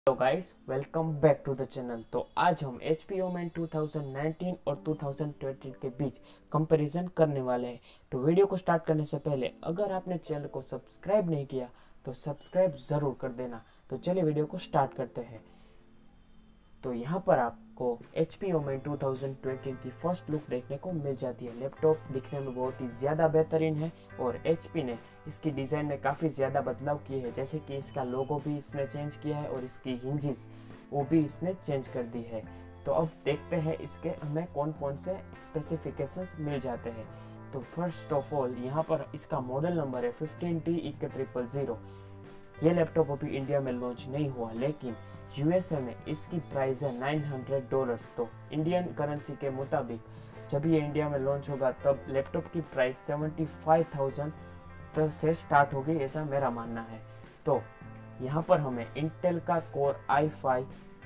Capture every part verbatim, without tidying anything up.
Hello guys, welcome back to the channel. तो आज हम H P Omen two thousand nineteen और two thousand twenty के बीच कंपैरिजन करने वाले हैं। तो वीडियो को स्टार्ट करने से पहले अगर आपने चैनल को सब्सक्राइब नहीं किया तो सब्सक्राइब ज़रूर कर देना। तो चलिए वीडियो को स्टार्ट करते हैं। तो यहाँ पर आपको H P Omen two thousand twenty की फर्स्ट लुक देखने को मिल जाती है। लैपटॉप दिखने में बहुत ही ज़्यादा बेहतरीन है और एच पी ने इसकी डिज़ाइन में काफ़ी ज़्यादा बदलाव किए हैं, जैसे कि इसका लोगो भी इसने चेंज किया है और इसकी हिंजेस वो भी इसने चेंज कर दी है। तो अब देखते हैं इसके हमें कौन कौन से स्पेसिफिकेशंस मिल जाते हैं। तो फर्स्ट ऑफ ऑल यहाँ पर इसका मॉडल नंबर है fifteen T E K triple zero. ये लैपटॉप अभी इंडिया में लॉन्च नहीं हुआ, लेकिन यूएसए में इसकी प्राइस है नाइन हंड्रेड डॉलर्स। तो इंडियन करेंसी के मुताबिक जब ये इंडिया में लॉन्च होगा तब लैपटॉप की प्राइस सेवेंटी फाइव थाउजेंड तक से स्टार्ट होगी, ऐसा मेरा मानना है। तो यहाँ पर हमें इंटेल का core i five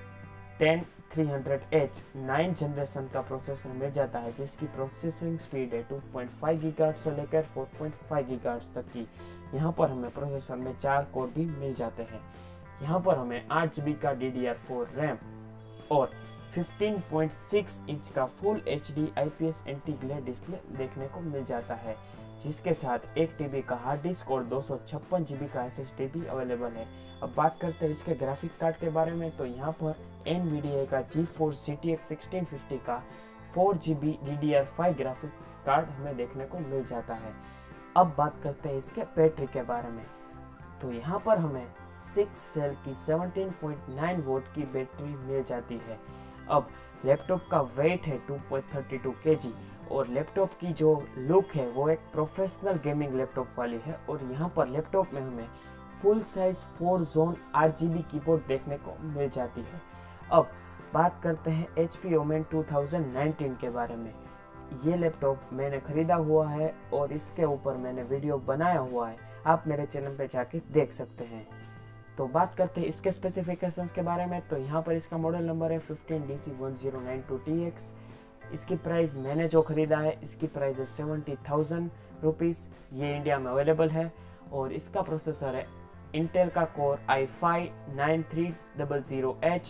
ten three hundred H nine generation का प्रोसेसर मिल जाता है, जिसकी प्रोसेसिंग स्पीड है टू पॉइंट फाइव गीगाहर्ट्ज़ से लेकर फोर पॉइंट फाइव गीगाहर्ट्ज़ तक की। यहाँ पर हमें प्रोसेसर में चार कोर भी मिल जाते हैं। यहाँ पर हमें आठ जी बी का D D R four RAM और फिफ्टीन पॉइंट सिक्स इंच का full H D I P S anti glare display देखने को मिल जाता है, जिसके साथ एक टी बी का हार्ड डिस्क और दो सौ छप्पन जी बी का एस एस डी भी अवेलेबल है। अब बात करते हैं इसके ग्राफिक कार्ड के बारे में। तो यहाँ पर एन वी डी ए का GeForce G T X sixteen fifty का four G B D D R five graphic card हमें देखने को मिल जाता है। अब बात करते हैं इसके बैटरी के बारे में। तो यहाँ पर हमें सिक्स सेल की सेवनटीन पॉइंट नाइन वोल्ट की बैटरी मिल जाती है। अब लैपटॉप का वेट है two point thirty two kg और लैपटॉप की जो लुक है वो एक प्रोफेशनल गेमिंग लैपटॉप वाली है। और यहाँ पर लैपटॉप में हमें full size four zone R G B keyboard देखने को मिल जाती है। अब बात करते हैं H P Omen two thousand nineteen के बारे में। ये लैपटॉप मैंने ख़रीदा हुआ है और इसके ऊपर मैंने वीडियो बनाया हुआ है, आप मेरे चैनल पे जाके देख सकते हैं। तो बात करते हैं इसके स्पेसिफिकेशंस के बारे में। तो यहाँ पर इसका मॉडल नंबर है fifteen D C one zero nine two T X. इसकी प्राइस मैंने जो ख़रीदा है इसकी प्राइस है सेवेंटी थाउजेंड रुपीज़। ये इंडिया में अवेलेबल है और इसका प्रोसेसर है इंटेल का core i five nine three double zero H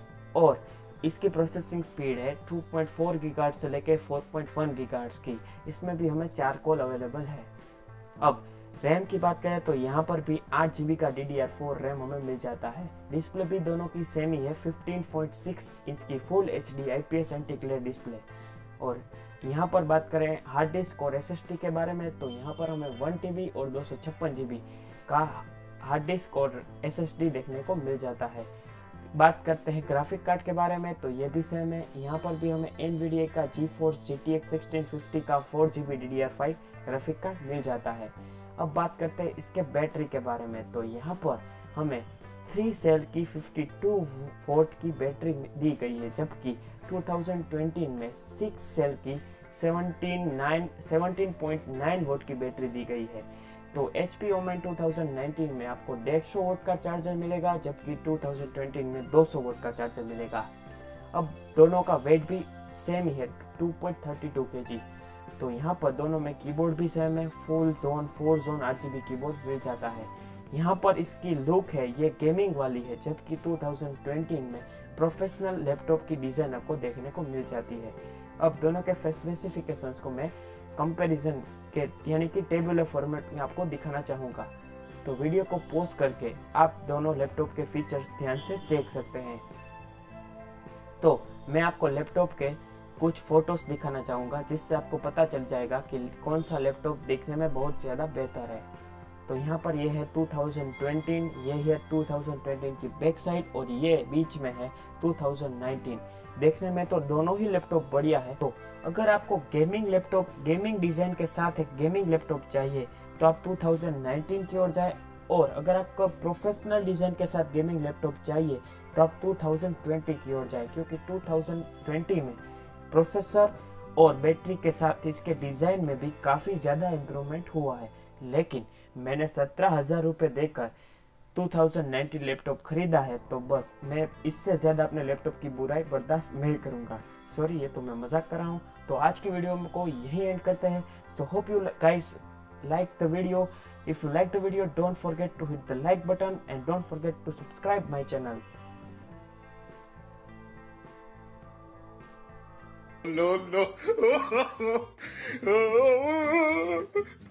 और इसकी प्रोसेसिंग स्पीड है टू पॉइंट फोर गीगाहर्ट्ज़ से लेकर फोर पॉइंट वन गीगाहर्ट्ज़ की। इसमें भी हमें चार कोर अवेलेबल है। अब रैम की बात करें तो यहाँ पर भी आठ जी बी का D D R four RAM हमें मिल जाता है। डिस्प्ले भी दोनों की सेम ही है, फिफ्टीन पॉइंट सिक्स इंच की full H D I P S anti glare display. और यहाँ पर बात करें हार्ड डिस्क और एस एस डी के बारे में। तो यहाँ पर हमें वन टी बी और दो सौ छप्पन जी बी का हार्ड डिस्क और एस एस डी देखने को मिल जाता है। बात करते हैं ग्राफिक कार्ड के बारे में। तो ये भी सेम है, यहाँ पर भी हमें एन वी डी ए का GeForce G T X sixteen fifty का four G B D D R five graphic card मिल जाता है। अब बात करते हैं इसके बैटरी के बारे में। तो यहाँ पर हमें थ्री सेल की फिफ्टी टू वोल्ट की बैटरी दी गई है, जबकि टू थाउजेंड ट्वेंटी में सिक्स सेल की सेवनटीन पॉइंट नाइन वोल्ट की बैटरी दी गई है। तो H P Omen two thousand nineteen में आपको डेढ़ सौ वोल्ट का चार्जर मिलेगा, जबकि टू थाउजेंड ट्वेंटी में दो सौ वोल्ट का चार्जर मिलेगा। अब दोनों का वेट भी सेम ही है, two point thirty two kg. तो यहाँ पर दोनों में कीबोर्ड भी सेम है, full zone four zone R G B keyboard मिल जाता है। यहाँ पर इसकी लुक है ये गेमिंग वाली है, जबकि टू थाउजेंड ट्वेंटी में प्रोफेशनल लैपटॉप की डिज़ाइन आपको देखने को मिल जाती है। अब दोनों के स्पेसिफिकेशंस को मैं कंपैरिजन के यानी कि टेबुलर फॉर्मेट में आपको दिखाना चाहूँगा। तो वीडियो को पॉज करके आप दोनों लैपटॉप के फीचर्स ध्यान से देख सकते हैं। तो मैं आपको लैपटॉप के कुछ फोटोज दिखाना चाहूँगा, जिससे आपको पता चल जाएगा कि कौन सा लैपटॉप देखने में बहुत ज़्यादा बेहतर है। तो यहाँ पर ये है टू थाउजेंड ट्वेंटी, ये है टू थाउजेंड ट्वेंटी की बैक साइड और ये बीच में है टू थाउजेंड नाइनटीन। देखने में तो दोनों ही लैपटॉप बढ़िया है। तो अगर आपको गेमिंग लैपटॉप गेमिंग डिज़ाइन के साथ एक गेमिंग लैपटॉप चाहिए तो आप टू थाउजेंड नाइनटीन की ओर जाए, और अगर आपको प्रोफेशनल डिज़ाइन के साथ गेमिंग लैपटॉप चाहिए तो आप टू थाउजेंड ट्वेंटी की ओर जाए, क्योंकि टू थाउजेंड ट्वेंटी में प्रोसेसर और बैटरी के साथ इसके डिज़ाइन में भी काफ़ी ज़्यादा इम्प्रूवमेंट हुआ है। लेकिन मैंने सत्रह हज़ार रुपये देकर टू थाउजेंड नाइनटीन लैपटॉप खरीदा है, तो बस मैं इससे ज़्यादा अपने लैपटॉप की बुराई बर्दाश्त नहीं करूँगा। सॉरी, ये तो मैं मजाक कर रहा हूँ। तो आज की वीडियो को यही एंड करते हैं। So hope you guys like the video. If you like the video, don't forget to hit the like button and don't forget to subscribe my channel. No, no.